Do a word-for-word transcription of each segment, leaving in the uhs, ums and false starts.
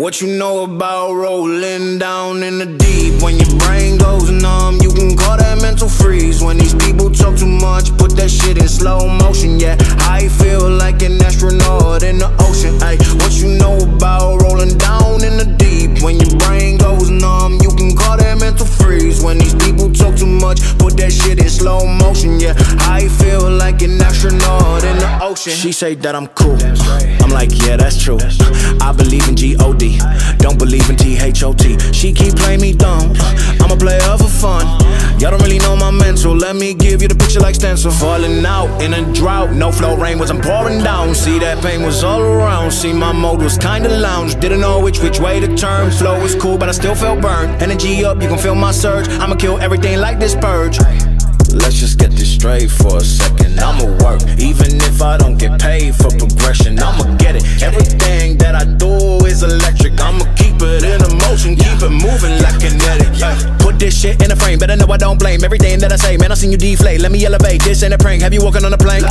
What you know about rolling down in the deep? When your brain goes numb, you can call that mental freeze. When these people talk too much, put that shit in slow motion. Yeah, I feel like an astronaut in the ocean. Ay, what you know about rolling down in the deep? When your brain goes numb, you can call that mental freeze. When these people talk too much, put that shit in slow motion. Yeah, I feel like an astronaut in the ocean. She say that I'm cool, I'm like, yeah, that's true. I believe in G O D, don't believe in T H O T. She keep playing me dumb, I'm a player for fun. Y'all don't really know my mental, let me give you the picture like stencil. Falling out in a drought, no flow, rain wasn't pouring down. See, that pain was all around, see, my mode was kinda lounge. Didn't know which which way to turn, flow was cool but I still felt burned. Energy up, you can feel my surge, I'ma kill everything like this purge. Let's just get this straight for a second. I'ma work, even if I don't get paid for progression. I'ma get it, everything that I do is electric. I'ma keep it in motion, keep it moving like kinetic. Put this shit in a frame, better know I don't blame everything that I say. Man, I seen you deflate, let me elevate. This ain't a prank, have you walking on a plane?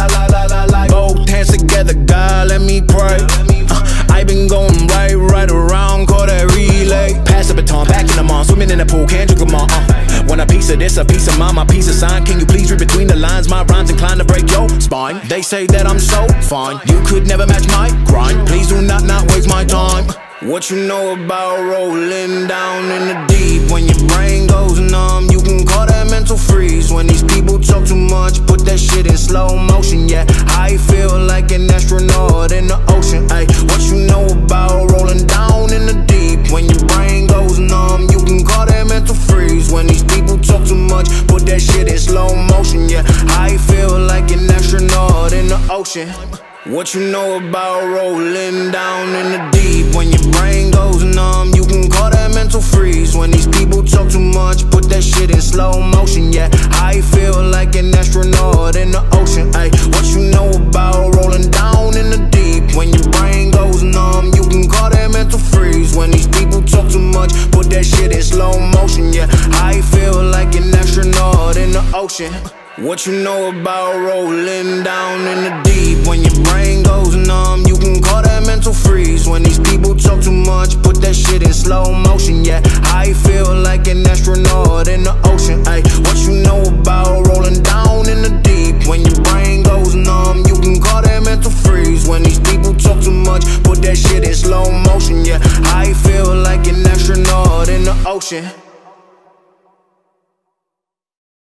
Both hands together, God, let me pray. uh, I been going right, right around, call that relay. Pass the baton, back in the mall, swimming in the pool, can't drink them all. uh. Want a piece of this, a piece of mine, my piece of sign. Can you please read between the lines? My rhymes inclined to break your spine. They say that I'm so fine, you could never match my grind. Please do not not waste my time. What you know about rolling down in the deep? When your brain goes numb, you can call that mental freeze. When these people talk too much, put that shit in slow motion. Yeah, I feel like an astronaut in the ocean. Ay, what you know about rolling down in the deep? When your brain goes numb, you can call that mental freeze. When these people talk too much, put that shit in slow motion. Yeah, I feel like an astronaut in the ocean. What you know about rolling down in the deep? When your brain goes numb, you can call that mental freeze. When these people talk too much, put that shit in slow motion. Yeah, I feel like an astronaut in the ocean. Ay, what you know about rolling down in the deep? When your brain goes numb, you can call that mental freeze. When these people talk too much, put that shit in slow motion. Yeah, I feel like an astronaut in the ocean. What you know about rolling down in the deep? When your brain goes numb, you can call that mental freeze. When these people talk too much, put that shit in slow motion. Yeah, I feel like an astronaut in the ocean. Ay, what you know about rolling down in the deep? When your brain goes numb, you can call that mental freeze. When these people talk too much, put that shit in slow motion. Yeah, I feel like an astronaut in the ocean.